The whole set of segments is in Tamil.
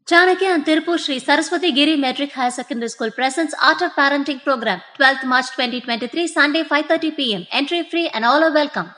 Chanakyaa and Tirupur Sri Saraswati Giri Metric Higher Secondary School presents Art of Parenting Program, 12th March 2023, Sunday 5:30 p.m. Entry free and all are welcome.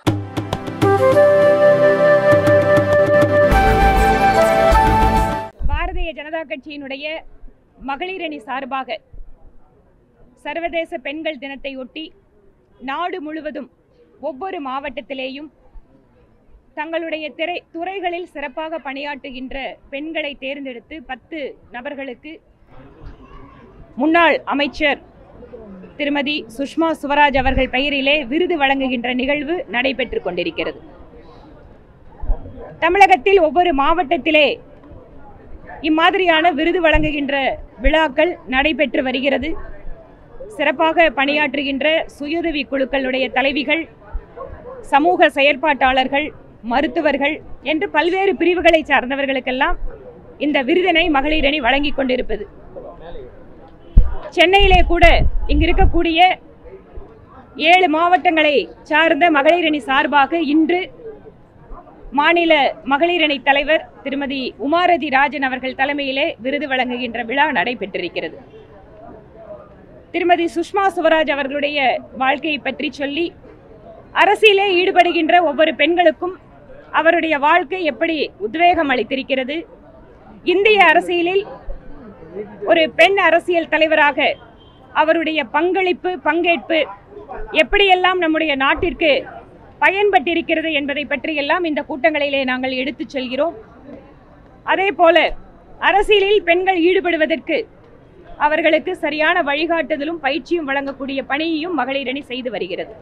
Bharatiya Janata கட்சியினுடைய மகளிர் அணி சார்பாக சர்வதேச பெண்கள் தினத்தை ஒட்டி நாடு முழுவதும் ஒவ்வொரு மாவட்டத்திலேயும் தங்களுடைய துறைகளில் சிறப்பாக பணியாற்றுகின்ற பெண்களை தேர்ந்தெடுத்து 10 நபர்களுக்கு முன்னாள் அமைச்சர் திருமதி சுஷ்மா சுவராஜ் அவர்கள் பெயரிலே விருது வழங்குகின்ற நிகழ்வு நடைபெற்றுக் கொண்டிருக்கிறது. தமிழகத்தில் ஒவ்வொரு மாவட்டத்திலே இம்மாதிரியான விருது வழங்குகின்ற விழாக்கள் நடைபெற்று வருகிறது. சிறப்பாக பணியாற்றுகின்ற சுயஉதவி குழுக்களுடைய தலைவிகள், சமூக செயற்பாட்டாளர்கள், மருத்துவர்கள் என்று பல்வேறு பிரிவுகளை சார்ந்தவர்களுக்கெல்லாம் இந்த விருதினை மகளிர் அணி வழங்கி கொண்டிருப்பது. சென்னையிலே கூட இங்கு இருக்கக்கூடிய 7 மாவட்டங்களை சார்ந்த மகளிர் அணி சார்பாக இன்று மாநில மகளிர் அணி தலைவர் திருமதி உமாரதி ராஜன் அவர்கள் தலைமையிலே விருது வழங்குகின்ற விழா நடைபெற்றிருக்கிறது. திருமதி சுஷ்மா சுவராஜ் அவர்களுடைய வாழ்க்கையை பற்றி சொல்லி அரசியலே ஈடுபடுகின்ற ஒவ்வொரு பெண்களுக்கும் அவருடைய வாழ்க்கை எப்படி உத்வேகம் அளித்திருக்கிறது, இந்திய அரசியலில் ஒரு பெண் அரசியல் தலைவராக அவருடைய பங்கேற்பு எப்படியெல்லாம் நம்முடைய நாட்டிற்கு பயன்பட்டிருக்கிறது என்பதை பற்றியெல்லாம் இந்த கூட்டங்களிலே நாங்கள் எடுத்துச் செல்கிறோம். அதே போல அரசியலில் பெண்கள் ஈடுபடுவதற்கு அவர்களுக்கு சரியான வழிகாட்டுதலும் பயிற்சியும் வழங்கக்கூடிய பணியையும் மகளிர் அணி செய்து வருகிறது.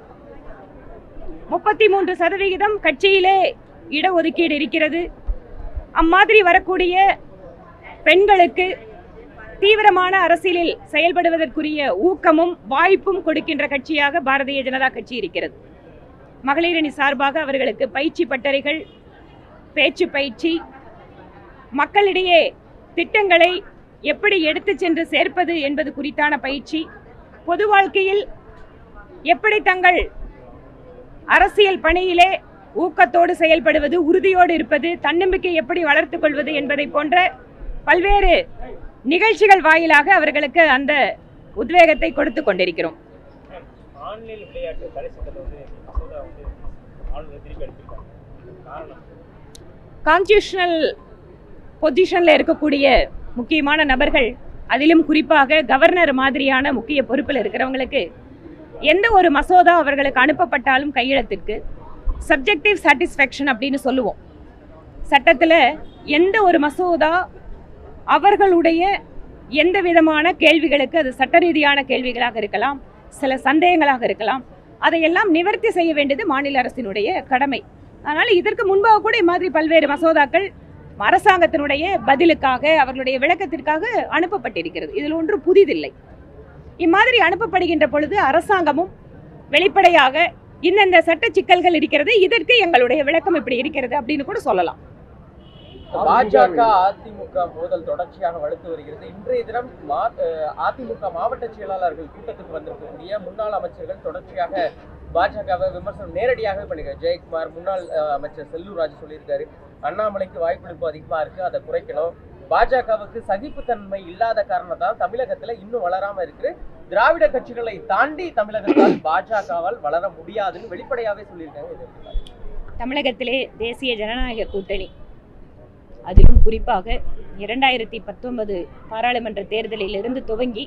33% கட்சியிலே இடஒதுக்கீடு இருக்கிறது. அம்மாதிரி வரக்கூடிய பெண்களுக்கு தீவிரமான அரசியலில் செயல்படுவதற்குரிய ஊக்கமும் வாய்ப்பும் கொடுக்கின்ற கட்சியாக பாரதிய ஜனதா கட்சி இருக்கிறது. மகளிர் அணி சார்பாக அவர்களுக்கு பயிற்சி பட்டறைகள், பேச்சு பயிற்சி, மக்களிடையே திட்டங்களை எப்படி எடுத்து சென்று சேர்ப்பது என்பது குறித்தான பயிற்சி, பொது வாழ்க்கையில் எப்படி தங்கள் அரசியல் பணியிலே ஊக்கத்தோடு செயல்படுவது, உறுதியோடு இருப்பது, தன்னம்பிக்கை எப்படி வளர்த்துக் கொள்வது என்பதை போன்ற பல்வேறு நிகழ்ச்சிகள் வாயிலாக அவர்களுக்கு அந்த உத்வேகத்தை கொடுத்து கொண்டிருக்கிறோம். கான்ஸ்டிடியூஷனல் பொசிஷன்ல இருக்கக்கூடிய முக்கியமான நபர்கள், அதிலும் குறிப்பாக கவர்னர் மாதிரியான முக்கிய பொறுப்பில் இருக்கிறவங்களுக்கு எந்த ஒரு மசோதா அவர்களுக்கு அனுப்பப்பட்டாலும் கையெழுத்திற்கு சப்ஜெக்டிவ் சாட்டிஸ்ஃபேக்ஷன் அப்படின்னு சொல்லுவோம். சட்டத்தில் எந்த ஒரு மசோதா அவர்களுடைய எந்த விதமான கேள்விகளுக்கு, அது சட்ட ரீதியான கேள்விகளாக இருக்கலாம், சில சந்தேகங்களாக இருக்கலாம், அதையெல்லாம் நிவர்த்தி செய்ய வேண்டியது மாநில அரசினுடைய கடமை. அதனால் இதற்கு முன்பாக கூட இம்மாதிரி பல்வேறு மசோதாக்கள் அரசாங்கத்தினுடைய பதிலுக்காக, அவர்களுடைய விளக்கத்திற்காக அனுப்பப்பட்டிருக்கிறது. இதில் ஒன்று புதிதில்லை. இம்மாதிரி அனுப்பப்படுகின்ற பொழுது அரசாங்கமும் வெளிப்படையாக இந்த சட்ட சிக்கல்கள் இருக்கிறது, இதற்கு எங்களுடைய விளக்கம் இப்படி இருக்கிறது அப்படின்னு கூட சொல்லலாம். பாஜக அதிமுக மோதல் தொடர்ச்சியாக வலுத்து வருகிறது. இன்றைய தினம் அதிமுக மாவட்ட செயலாளர்கள் கூட்டத்துக்கு வந்திருக்கக்கூடிய முன்னாள் அமைச்சர்கள் தொடர்ச்சியாக பாஜகவை விமர்சனம் நேரடியாக பண்ணிருக்காரு. ஜெயக்குமார், முன்னாள் அமைச்சர் செல்லூர் ராஜு சொல்லியிருக்காரு, அண்ணாமலைக்கு வாய்ப்பளிப்பு அதிகமா இருக்கு, அதை குறைக்கணும். பாஜகவுக்கு சகிப்புத்தன்மை இல்லாத காரணத்தால் தமிழகத்துல இன்னும் வளராம இருக்கு. திராவிட கட்சிகளை தாண்டி தமிழகத்தால் பாஜகவால் வளர முடியாதுன்னு வெளிப்படையாவே சொல்லியிருக்காங்க. தமிழகத்திலே தேசிய ஜனநாயக கூட்டணி, அதிலும் குறிப்பாக 2019 பாராளுமன்ற தேர்தலில் இருந்து துவங்கி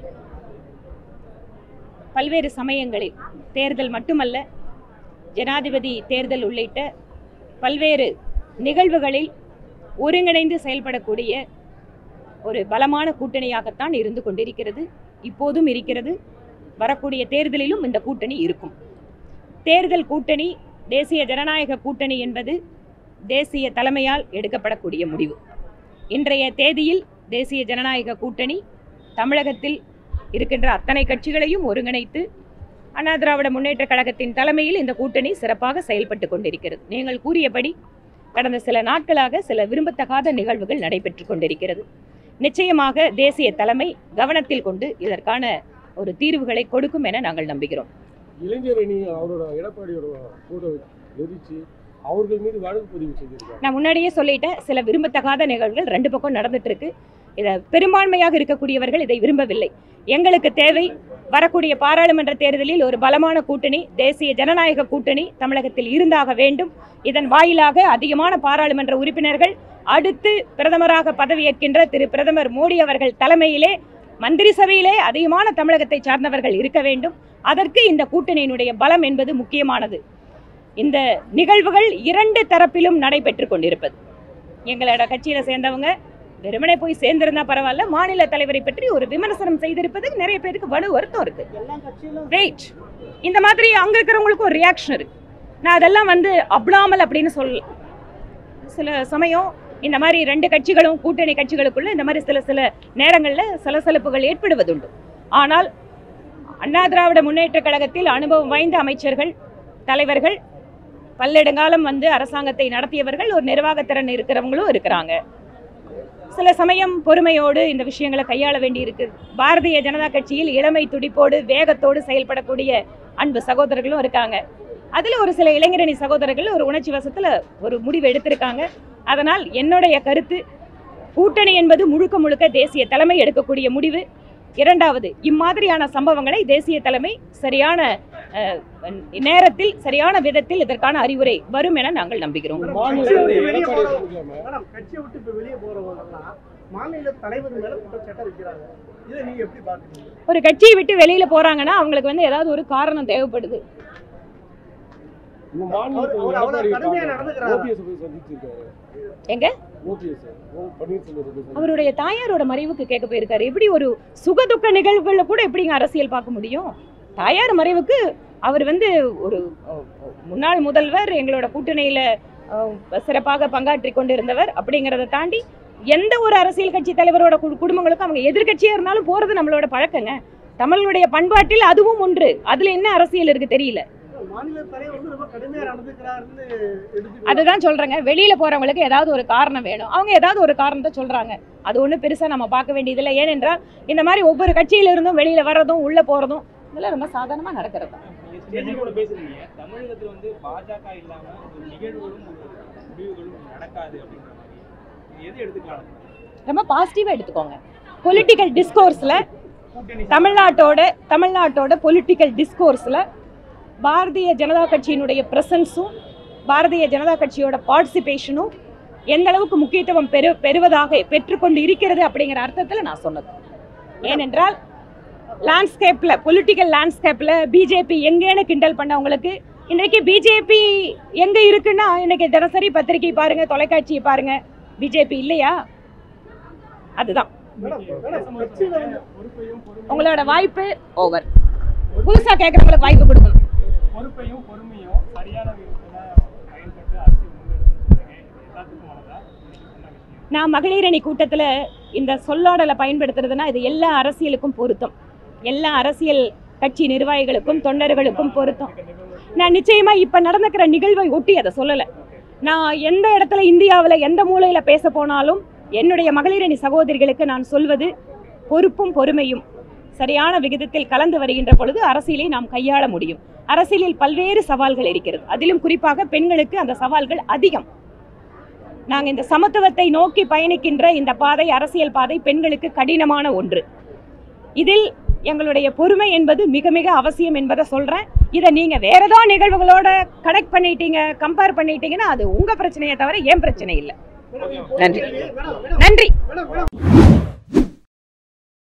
பல்வேறு சமயங்களில், தேர்தல் மட்டுமல்ல ஜனாதிபதி தேர்தல் உள்ளிட்ட பல்வேறு நிகழ்வுகளில் ஒருங்கிணைந்து செயல்படக்கூடிய ஒரு பலமான கூட்டணியாகத்தான் இருந்து கொண்டிருக்கிறது. இப்போதும் இருக்கிறது. வரக்கூடிய தேர்தலிலும் இந்த கூட்டணி இருக்கும். தேர்தல் கூட்டணி, தேசிய ஜனநாயக கூட்டணி என்பது தேசிய தலைமையால் எடுக்கப்படக்கூடிய முடிவு. இன்றைய தேதியில் தேசிய ஜனநாயக கூட்டணி தமிழகத்தில் இருக்கின்ற அத்தனை கட்சிகளையும் ஒருங்கிணைத்து அண்ணா திராவிட முன்னேற்ற கழகத்தின் தலைமையில் இந்த கூட்டணி சிறப்பாக செயல்பட்டு கொண்டிருக்கிறது. நீங்கள் கூறியபடி கடந்த சில நாட்களாக சில விரும்பத்தகாத நிகழ்வுகள் நடைபெற்று கொண்டிருக்கிறது. நிச்சயமாக தேசிய தலைமை கவனத்தில் கொண்டு இதற்கான ஒரு தீர்வுகளை கொடுக்கும் என நாங்கள் நம்புகிறோம். இளைஞரணி அவரோட எடப்பாடியோட போட்டோ எரிச்சு அவர்கள் மீது வழக்கு பதிவு செய்திருக்காங்க. நான் முன்னாடியே சொல்லிட்டேன், சில விரும்பத்தகாத நிகழ்வுகள் 2 பக்கம் நடந்துட்டு இருக்கு. இதை பெரும்பான்மையாக இருக்கக்கூடியவர்கள் இதை விரும்பவில்லை. எங்களுக்கு தேவை வரக்கூடிய பாராளுமன்ற தேர்தலில் ஒரு பலமான கூட்டணி, தேசிய ஜனநாயக கூட்டணி தமிழகத்தில் இருந்தாக வேண்டும். இதன் வாயிலாக அதிகமான பாராளுமன்ற உறுப்பினர்கள் அடுத்து பிரதமராக பதவியேற்கின்ற திரு பிரதமர் மோடி அவர்கள் தலைமையிலே மந்திரி சபையிலே அதிகமான தமிழகத்தை சார்ந்தவர்கள் இருக்க வேண்டும். அதற்கு இந்த கூட்டணியினுடைய பலம் என்பது முக்கியமானது. இந்த நிகழ்வுகள் 2 தரப்பிலும் நடைபெற்று கொண்டிருப்பது. எங்களோட கட்சியில சேர்ந்தவங்க வெறுமனே போய் சேர்ந்திருந்தா பரவாயில்ல, மாநில தலைவரை பற்றி ஒரு விமர்சனம் செய்திருப்பது நிறைய பேருக்கு வருத்தம் இருக்கு. வெயிட், இந்த மாதிரி அங்க இருக்கிறவங்களுக்கு ஒரு ரியாக்ஷன் இருக்கு. நான் அதெல்லாம் அப்டாமல் அப்படின்னு சொல்லல. சில சமயம் இந்த மாதிரி 2 கட்சிகளும் கூட்டணி கட்சிகளுக்குள்ள இந்த மாதிரி சில நேரங்களில் சலசலப்புகள் ஏற்படுவதுண்டு. ஆனால் அண்ணா திராவிட முன்னேற்ற கழகத்தில் அனுபவம் வாய்ந்த அமைச்சர்கள், தலைவர்கள், பல்லெடுங்காலம் அரசாங்கத்தை நடத்தியவர்கள், ஒரு நிர்வாகத்திறன் இருக்கிறவங்களும் இருக்கிறாங்க. சில சமயம் பொறுமையோடு இந்த விஷயங்களை கையாள வேண்டியிருக்கு. பாரதிய ஜனதா கட்சியில் இளமை துடிப்போடு வேகத்தோடு செயல்படக்கூடிய அன்பு சகோதரர்களும் இருக்காங்க. அதில் ஒரு சில இளைஞரணி சகோதரர்கள் ஒரு உணர்ச்சி வசத்தில் ஒரு முடிவு எடுத்திருக்காங்க. அதனால் என்னுடைய கருத்து, கூட்டணி என்பது முழுக்க முழுக்க தேசிய தலைமை எடுக்கக்கூடிய முடிவு. 2வது, இம்மாதிரியான சம்பவங்களை தேசிய தலைமை சரியான நேரத்தில் சரியான விதத்தில் இதற்கான அறிவுரை வரும் என நாங்கள் நம்புகிறோம். ஒரு கட்சியை விட்டு வெளியில போறாங்கன்னா அவங்களுக்கு ஏதாவது ஒரு காரணம் தேவைப்படுது. எங்க அவருடைய தாயாரோட மறைவுக்கு கேட்க போயிருக்காரு. எப்படி ஒரு சுகதுக்க நிகழ்வுகள்ல கூட எப்படிங்க அரசியல் பார்க்க முடியும்? தாயார் மறைவுக்கு அவர் ஒரு முன்னாள் முதல்வர், எங்களோட கூட்டணியில சிறப்பாக பங்காற்றி கொண்டிருந்தவர். அப்படிங்கிறத தாண்டி எந்த ஒரு அரசியல் கட்சி தலைவரோட குடும்பங்களுக்கும் அவங்க எதிர்கட்சியா இருந்தாலும் போறது நம்மளோட பழக்கங்க. தமிழுடைய பண்பாட்டில் அதுவும் ஒன்று. அதுல என்ன அரசியல் இருக்கு தெரியல. அதுதான் சொல்றேங்க, வெளியில போறவங்களுக்கு ஏதாவது ஒரு காரணம் வேணும். அவங்க ஏதாவது ஒரு காரணத்தை சொல்றாங்க. அது ஒன்றும் பெருசா நம்ம பார்க்க வேண்டியதில்லை. ஏனென்றால் இந்த மாதிரி ஒவ்வொரு கட்சியில இருந்தும் வெளியில வர்றதும் உள்ள போறதும் இதெல்லாம் ரொம்ப சாதாரணமா நடக்கிறது. தமிழகத்துல பாஜக இல்லாம ஒரு நிகழ்வுகளும் முடிவுகளும் நடக்காது அப்படிங்கிற மாதிரி எது எடுத்துக்கலாம்? ரொம்ப பாசிட்டிவா எடுத்துக்கோங்க. பொலிட்டிக்கல் டிஸ்கோர்ஸ்ல தமிழ்நாட்டோட பொலிட்டிக்கல் டிஸ்கோர்ஸ்ல பாரதிய ஜனதா கட்சியினுடைய பிரசன்ஸும் பாரதிய ஜனதா கட்சியோட பார்ட்டிசிபேஷனும் எந்த அளவுக்கு முக்கியத்துவம் பெறுவதாக பெற்றுக்கொண்டு இருக்கிறது அப்படிங்கிற அர்த்தத்தில் நான் சொன்னது. ஏனென்றால் லேண்ட்ஸ்கேப்ல பொலிட்டிக்கல் லேண்ட்ஸ்கேப்ல பிஜேபி எங்கேன்னு கிண்டல் பண்ணவங்களுக்கு இன்றைக்கு பிஜேபி எங்க இருக்குன்னா இன்னைக்கு தினசரி பத்திரிகை பாருங்க, தொலைக்காட்சியை பாருங்க, பிஜேபி இல்லையா? அதுதான் உங்களோட வாய்ப்பு. ஓவர். புதுசா கேட்கறவங்களுக்கு வாய்ப்பு கொடுக்கணும். பொறுப்பையும் பொறுமையும் சரியான விதத்துல பயன்படுத்தி அரசியல் முன்னெடுத்து நான் மகளிர் அணி கூட்டத்தில் இந்த சொல்லாடலை பயன்படுத்துறதுன்னா இது எல்லா அரசியலுக்கும் பொருத்தம். எல்லா அரசியல் கட்சி நிர்வாகிகளுக்கும் தொண்டர்களுக்கும் பொருத்தம். நான் நிச்சயமா இப்ப நடந்துக்கிற நிகழ்வை ஒட்டி அதை சொல்லலை. நான் எந்த இடத்துல இந்தியாவில் எந்த மூலையில பேச போனாலும் என்னுடைய மகளிர் அணி சகோதரிகளுக்கு நான் சொல்வது, பொறுப்பும் பொறுமையும் சரியான விகிதத்தில் கலந்து வருகின்ற பொழுது அரசியலை நாம் கையாள முடியும். அரசியலில் பல்வேறு சவால்கள் இருக்கிறது. அதிலும் குறிப்பாக பெண்களுக்கு அந்த சவால்கள் அதிகம். நாங்கள் இந்த சமத்துவத்தை நோக்கி பயணிக்கின்ற இந்த பாதை, அரசியல் பாதை பெண்களுக்கு கடினமான ஒன்று. இதில் எங்களுடைய பொறுமை என்பது மிக மிக அவசியம் என்பதை சொல்றேன். இதை நீங்க வேற ஏதாவது நிகழ்வுகளோட கனெக்ட் பண்ணிட்டீங்க, கம்பேர் பண்ணிட்டீங்கன்னா அது உங்க பிரச்சனையை தவிர என் பிரச்சனை இல்லை. நன்றி.